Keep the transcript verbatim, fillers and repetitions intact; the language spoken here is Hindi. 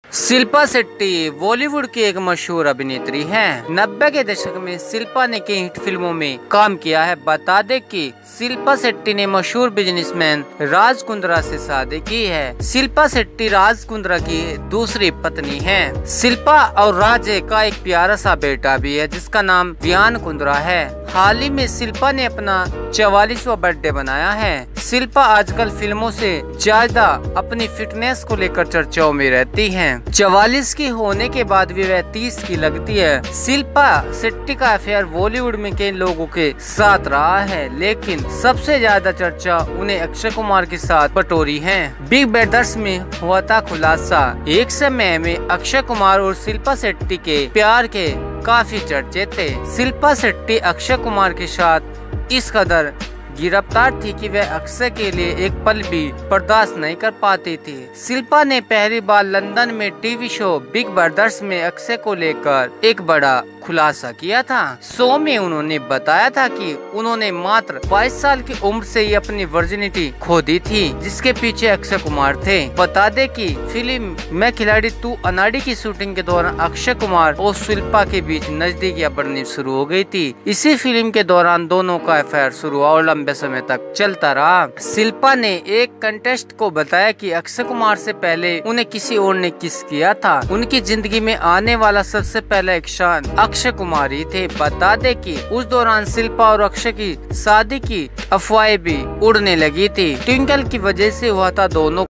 शिल्पा शेट्टी बॉलीवुड की एक मशहूर अभिनेत्री हैं। नब्बे के दशक में शिल्पा ने कई हिट फिल्मों में काम किया है। बता दें कि शिल्पा शेट्टी ने मशहूर बिजनेसमैन राज कुंद्रा से शादी की है। शिल्पा शेट्टी राज कुंद्रा की दूसरी पत्नी है। शिल्पा और राज का एक प्यारा सा बेटा भी है जिसका नाम वियान कुंद्रा है। हाल ही में शिल्पा ने अपना चवालीसवां बर्थडे बनाया है। शिल्पा आजकल फिल्मों से ज्यादा अपनी फिटनेस को लेकर चर्चाओं में रहती हैं। चवालीस की होने के बाद भी वह तीस की लगती है। शिल्पा शेट्टी का अफेयर बॉलीवुड में कई लोगों के साथ रहा है, लेकिन सबसे ज्यादा चर्चा उन्हें अक्षय कुमार के साथ बटोरी है। बिग ब्रदर्स में हुआ था खुलासा। एक समय में अक्षय कुमार और शिल्पा शेट्टी के प्यार के काफी चर्चे थे। शिल्पा शेट्टी अक्षय कुमार के साथ इस कदर गिरफ्तार थी कि वह अक्षय के लिए एक पल भी बर्दाश्त नहीं कर पाती थी। शिल्पा ने पहली बार लंदन में टीवी शो बिग ब्रदर्स में अक्षय को लेकर एक बड़ा खुलासा किया था। शो में उन्होंने बताया था कि उन्होंने मात्र बाईस साल की उम्र से ही अपनी वर्जिनिटी खो दी थी, जिसके पीछे अक्षय कुमार थे। बता दे कि फिल्म मैं खिलाड़ी तू अनाड़ी की शूटिंग के दौरान अक्षय कुमार और शिल्पा के बीच नजदीकियां बढ़नी शुरू हो गई थी। इसी फिल्म के दौरान दोनों का अफेयर शुरू हुआ और लंबे समय तक चलता रहा। शिल्पा ने एक कंटेस्ट को बताया कि अक्षय कुमार से पहले उन्हें किसी और ने किस किया था। उनकी जिंदगी में आने वाला सबसे पहला एक शान अक्षय कुमार ही थे। बता दे कि उस दौरान शिल्पा और अक्षय की शादी की अफवाहें भी उड़ने लगी थी। ट्विंकल की वजह से हुआ था दोनों